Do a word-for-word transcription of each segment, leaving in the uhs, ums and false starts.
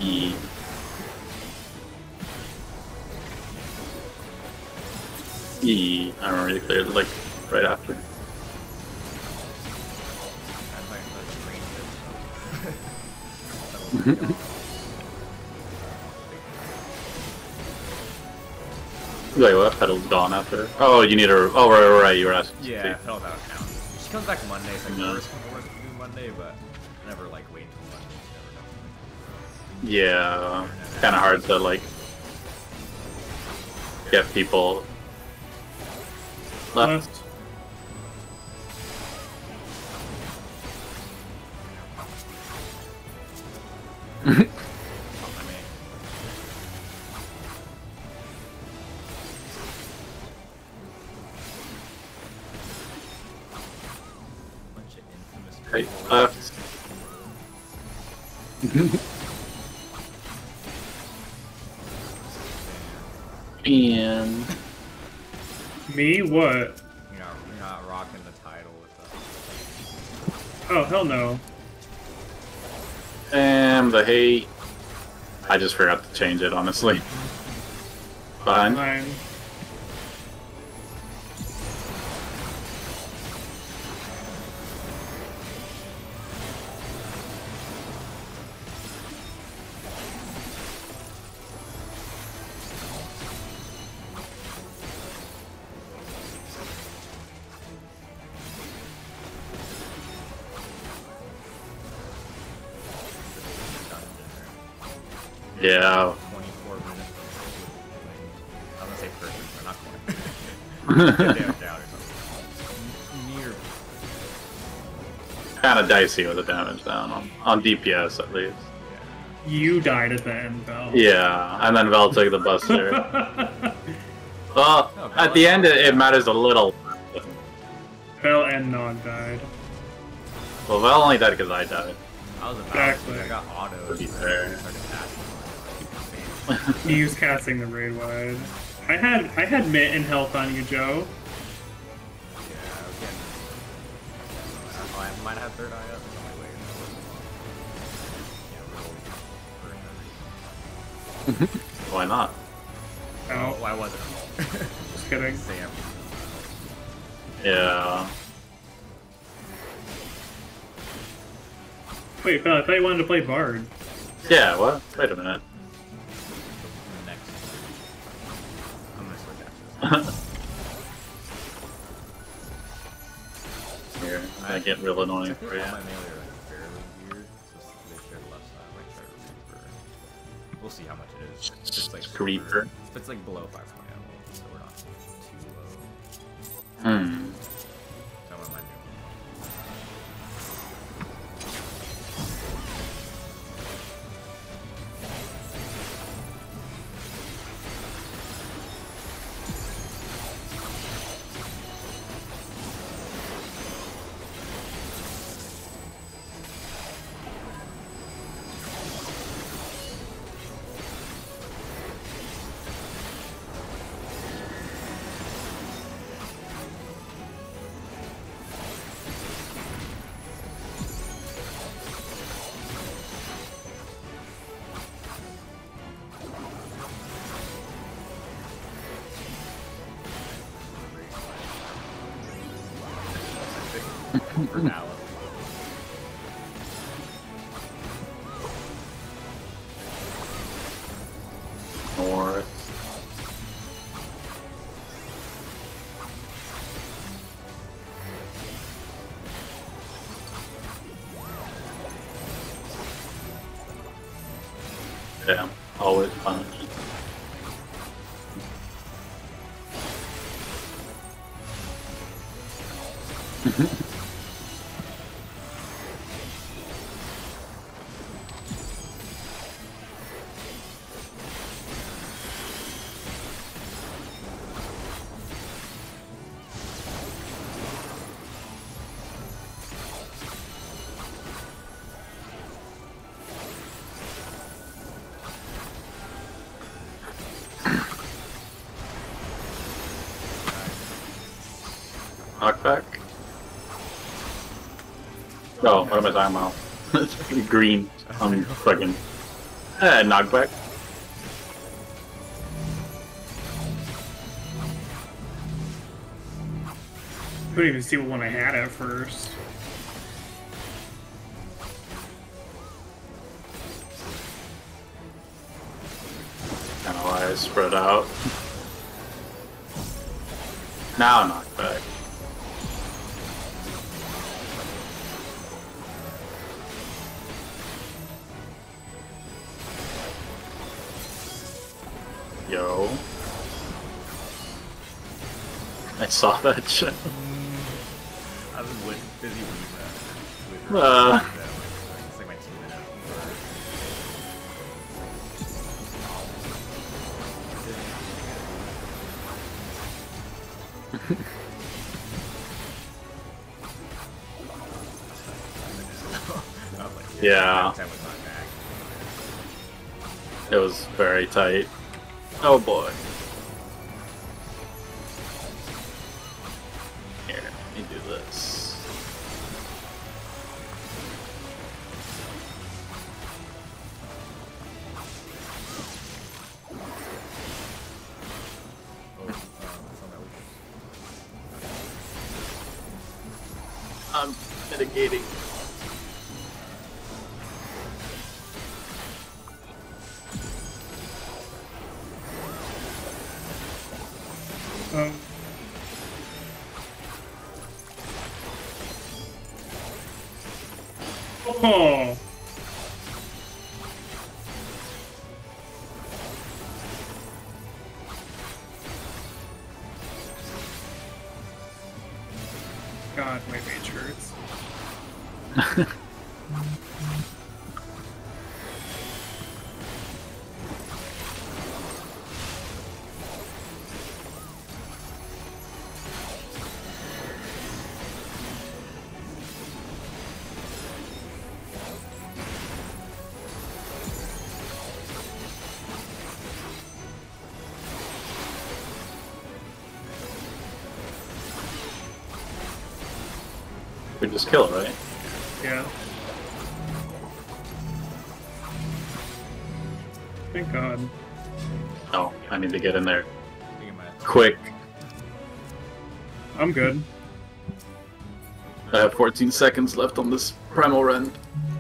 E. E. I remember you cleared it like right after. Wait, what? Pedal's gone after? Oh, you need a. Oh, right, right, right. You were asking. Yeah, Pedal's out of town. She comes back Monday, so like Yeah. first before do Monday, but never like wait until Monday. Never know. Yeah, it's kind of hard to like get people left. Left. I mean, bunch of infamous Right, people. left. And Me? What? You're not, you're not rocking the title with the. Oh, hell no. and the hate. I just forgot to change it, honestly. Fine. Fine. Yeah. twenty-four minutes. I'm gonna say perfect, but not quite. Damn down or something. Near. Kind of dicey with the damage down on, on D P S at least. You died at the end, though. Yeah, and then Vel took the buster. Well, Oh, at the end it, it matters a little. Bell and Nog died. Well, Vel only died because I died. I was about Exactly. to. I got auto. To be fair. He was casting the raid wide. I had I had Mitt and health on you, Joe. Yeah, again. Oh, I might have third eye up. Oh, my way. Yeah, roll. Why not? Oh, Oh, why wasn't it? just kidding. Sam. Yeah. Wait, Bell, I thought you wanted to play Bard. Yeah, what? Wait a minute. Next. I'm gonna switch after this. Here, I get real I annoying think for you. all my melee are like fairly weird. So they share the left side. I might try to reaper. We'll see how much it is. If it's like super- Creeper. If it's like below five twenty, I will. So we're not too low. Hmm. So what am I doing? For now. North. Yeah, always punch. Knockback? Oh, what am I talking about? It's fucking green. I'm fucking Eh, knockback. Couldn't even see what one I had at first. Kind of why I spread out. Now knockback. Yo. I saw that shit. I was busy with that. Uh. It's like my two minute. Yeah. It was very tight. Oh boy. Here, let me do this. I'm mitigating. Um, oh. God, my mage hurts. We just kill it, right? Yeah. Thank God. Oh, I need to get in there quick. I'm good. I have fourteen seconds left on this primal rend.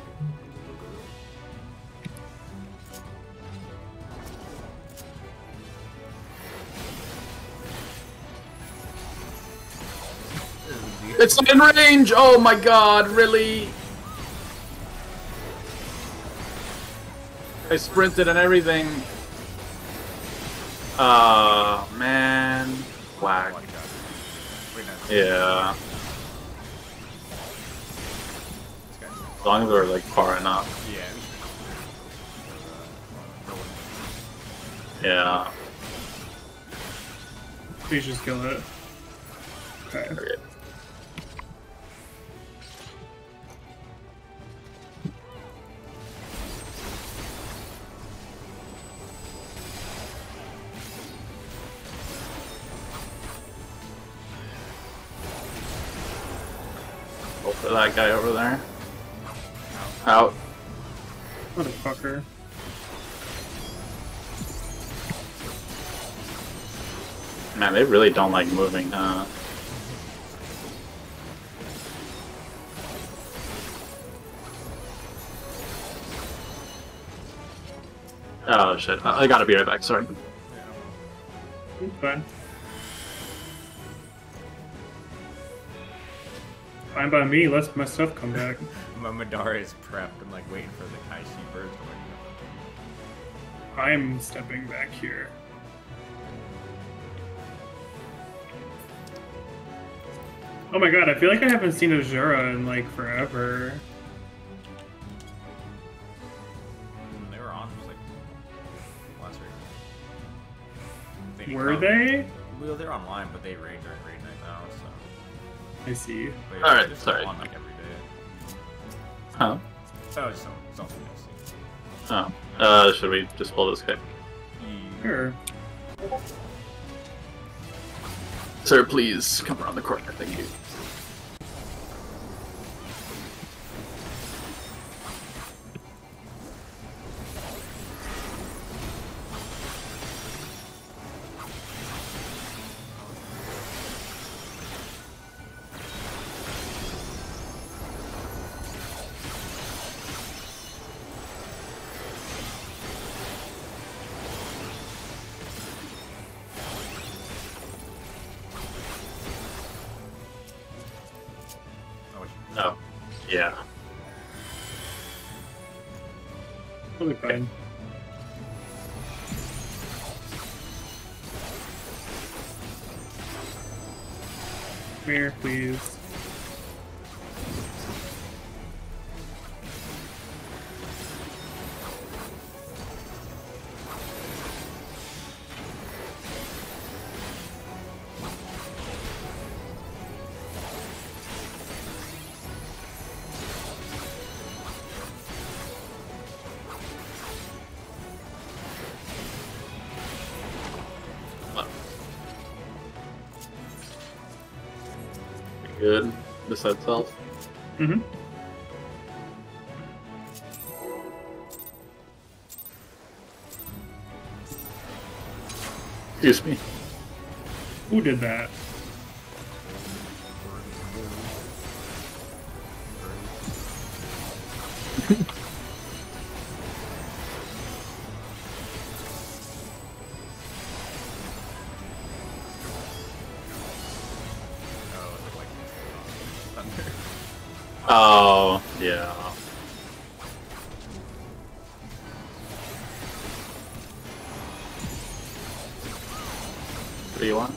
It's in range! Oh my god, really? I sprinted and everything. Uh man. Whack. Yeah. As long as we're like far enough. Yeah. Please just kill it. Okay. Okay. Go for that guy over there. Out. Motherfucker. Man, they really don't like moving, huh? Oh shit, I I gotta be right back, sorry. It's fine. Fine by me, let my stuff come back. My Madara is prepped. I'm like waiting for the Kaishi bird to wake up. I'm stepping back here. Oh my god, I feel like I haven't seen Azura in like forever. Mm, They were on just like last week. They Were come- they? Well, they're online, but they raid during raid night now, so. I see. But Alright, they're sorry. On like every day. Huh? That was some, something to see. Oh. Uh, should we just pull this guy? Sure. Sir, please come around the corner, thank you. Oh, yeah. Totally fine. Come here, please. Good. Besides health. Mm-hmm. Excuse me. Who did that? Oh, yeah. What do you want?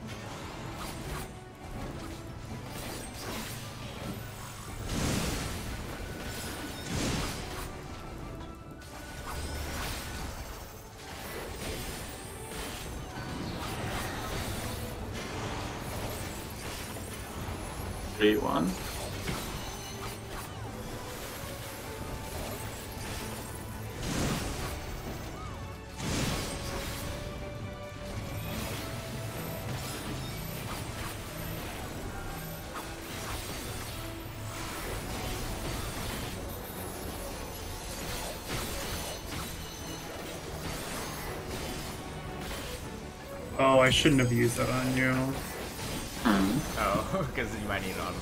Three, one. Oh, I shouldn't have used that on you. Hmm. Oh, because you might need it on.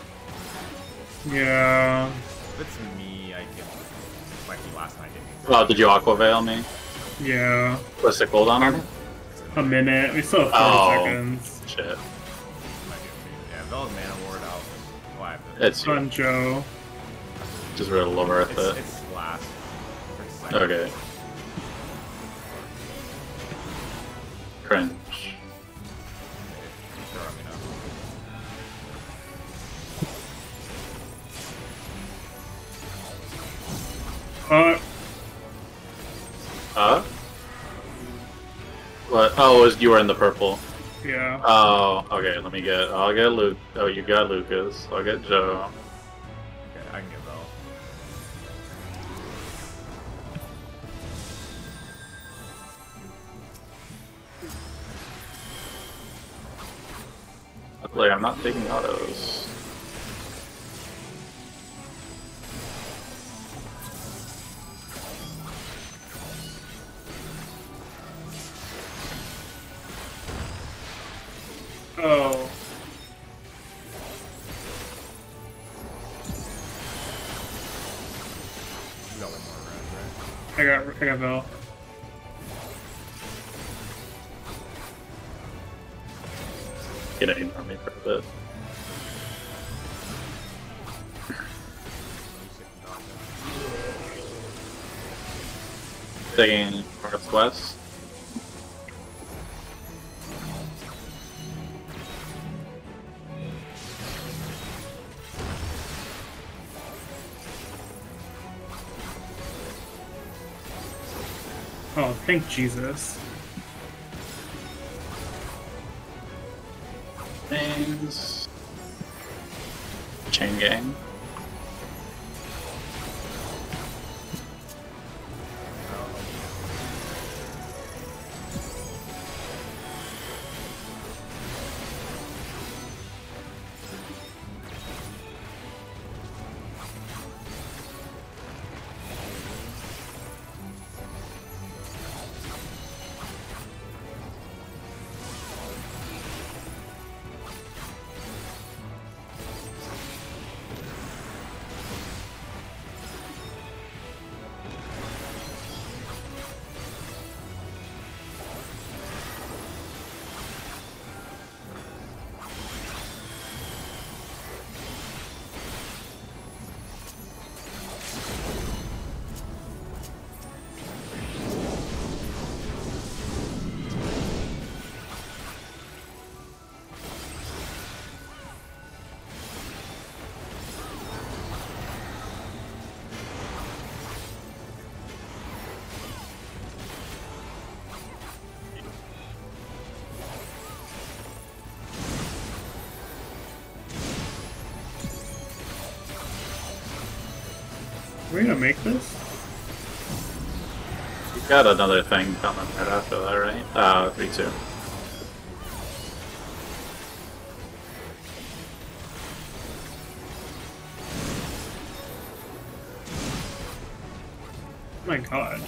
Yeah. If it's me, I can. Might be last night. Oh, did you Aqua Veil me? Yeah. What's the cooldown on it? A minute. We still have forty Oh. seconds. Shit. Might be okay. Yeah, Veil's Mana Ward out. Oh, I have it. It's On Joe. just really worth It's, it. it's last. Okay. Cringe. Sure, I mean, uh, Uh, Uh? What? Oh, it was, you were in the purple. yeah. Oh, okay, let me get, I'll get Luke. Oh, you got Lucas. I'll get Joe. okay, I can get Veil. Like, I'm not taking autos. Oh. You got one more red, right? I got I got Vel. Gonna ignore me for a bit. Taking northwest. Oh, thank Jesus. Things. Chain gang. We're gonna make this? You got another thing coming right after that, right? Uh, three two. Oh my god.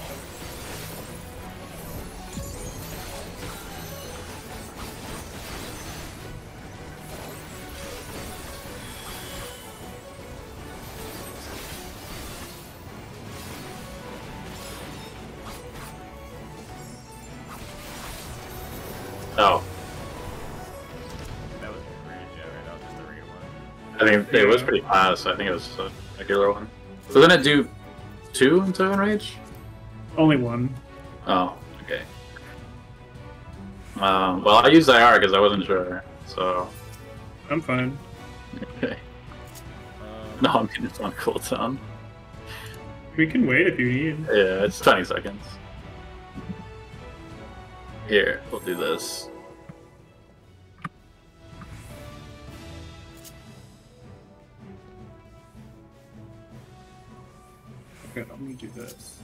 Oh, That was a rage, yeah, right? That was just a regular one. I think it was pretty fast. I think it was a regular one. Doesn't it do two into Enrage? Only one. Oh, okay. Um, well, I used I R because I wasn't sure, so... I'm fine. Okay. Um, No, I mean, it's on cooldown. We can wait if you need. Yeah, it's twenty seconds. Here, we'll do this. Okay, I'm gonna do this.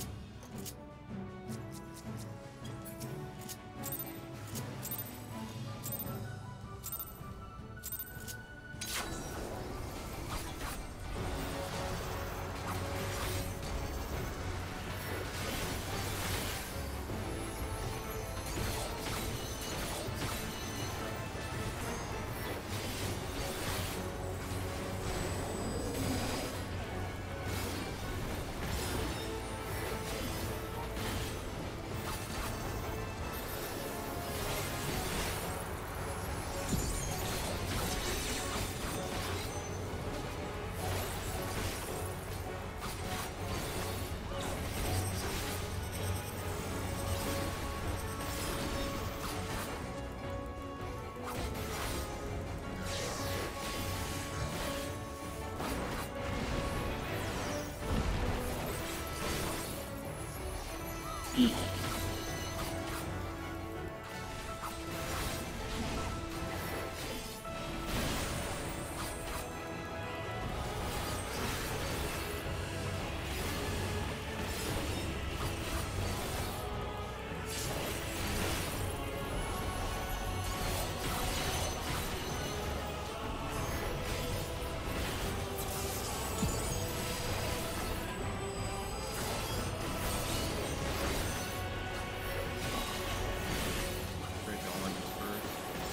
rage on just first.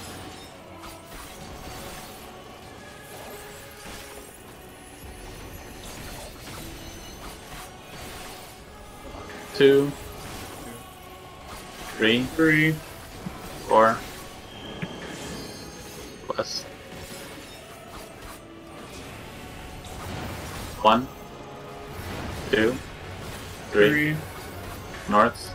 Two, three, Three. four, plus. One, two, three, Three. north.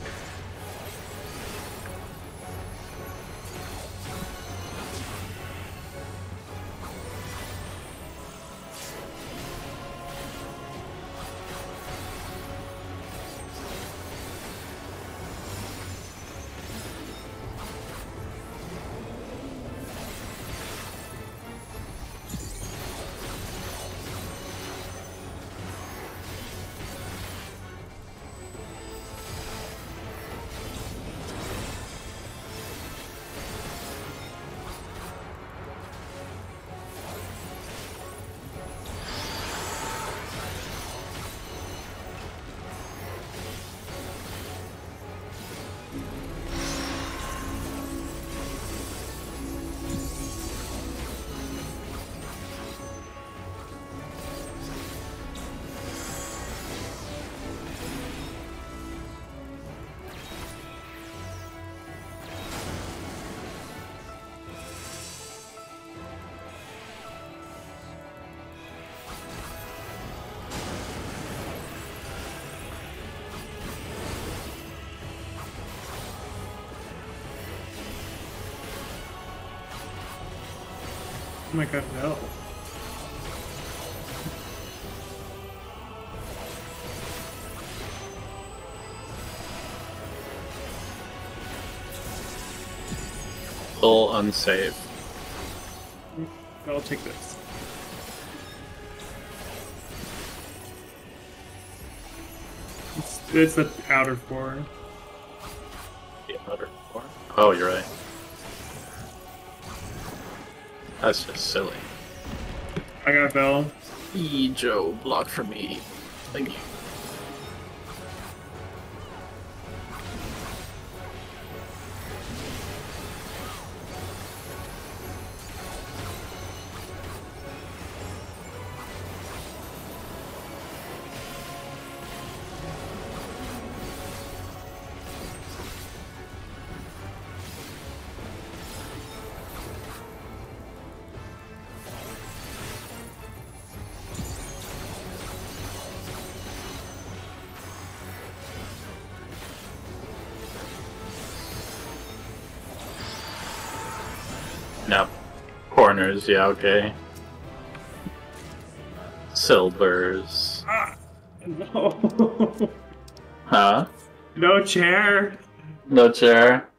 Oh my god, no. Full unsave. I'll take this. It's, it's the outer four. The outer four? Oh, you're right. That's just silly. I got Bell. E Joe, block for me. Thank you. No. Corners, yeah, okay. Silvers. Ah, no. Huh? No chair. No chair.